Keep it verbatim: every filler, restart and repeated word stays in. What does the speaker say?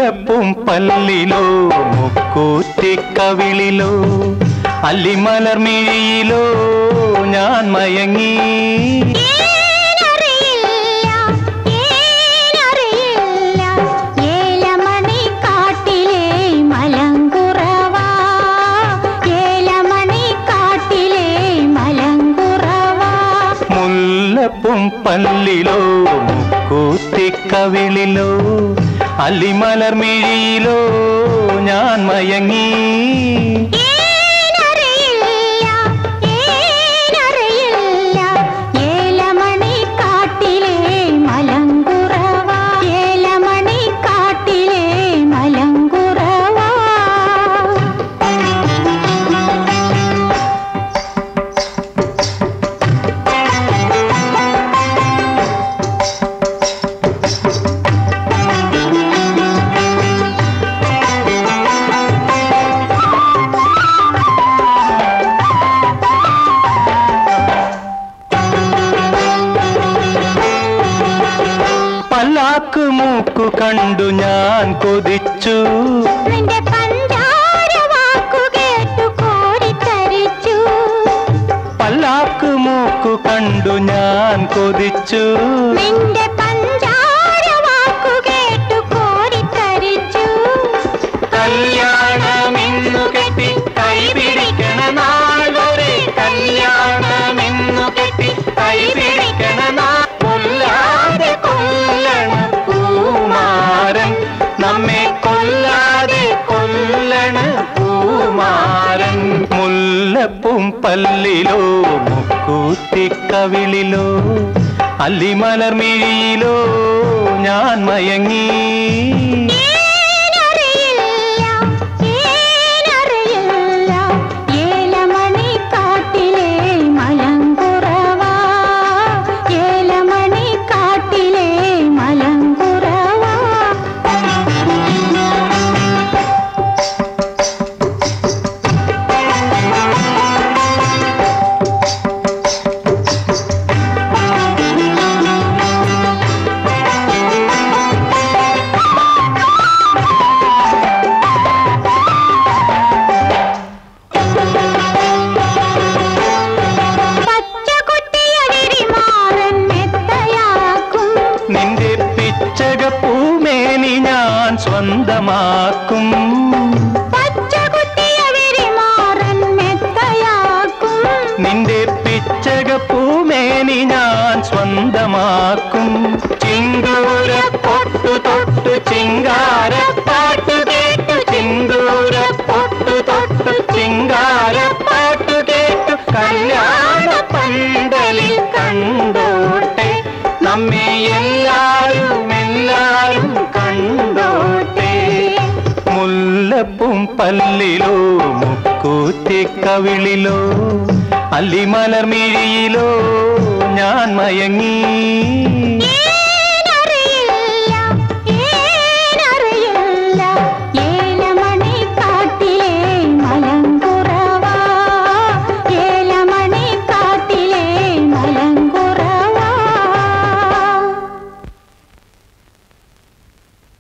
മുല്ലപ്പും പല്ലിലോ മുക്കൂറ്റിക്കവിളിലോ അല്ലിമലർമിഴിയിലോ ഞാൻ മയങ്ങി. മുല്ലപ്പും പല്ലിലോ മുക്കൂറ്റിക്കവിളിലോ അല്ലിമലർമിഴിയിലോ ഞാൻ മയങ്ങി. പല്ലാക്ക് മൂക്കു കണ്ടു ഞാൻ കൊതിച്ചു, നിന്റെ പഞ്ചാര വാക്കു കേട്ടു കോരിത്തരിച്ചു. പല്ലാക്ക് മൂക്കു കണ്ടു ഞാൻ കൊതിച്ചു, നിന്റെ പഞ്ചാര വാക്കു കേട്ടു കോരിത്തരിച്ചു. കല്യാണമെന്നു കെട്ടി കൈപിടിക്കണ നാൾ വരെ, കല്യാണമെന്നു കെട്ടി കൈപിടിക്കണ നാൾ കൊല്ലാതെ കൊല്ലണ പൂമാരൻ, നമ്മെ കൊല്ലാതെ കൊല്ലണ പൂമാരൻ. മുല്ലപ്പും പല്ലിലോ മുക്കൂറ്റിക്കവിളിലോ അല്ലിമലർമിഴിയിലോ ഞാൻ മയങ്ങി. നിന്റെ പിച്ചകപ്പൂമേനി ഞാൻ സ്വന്തമാക്കും, നിന്റെ പിച്ചകപ്പൂമേനി ഞാൻ സ്വന്തമാക്കും. ചിന്തൂര പൊട്ടു തൊട്ടു ചിങ്കാര പാട്ടു കേട്ടു, ചിന്തൂര പൊട്ടു തൊട്ടു ചിങ്കാര പാട്ടു കേട്ടു കല്യാണ പന്തലിൽ കണ്ടോട്ടെ, നമ്മെ എല്ലാരും എല്ലാരും കണ്ടോട്ടെ. മുല്ലപ്പും പല്ലിലോ മുക്കൂറ്റിക്കവിളിലോ അല്ലിമലർമിഴിയിലോ ഞാൻ മയങ്ങി.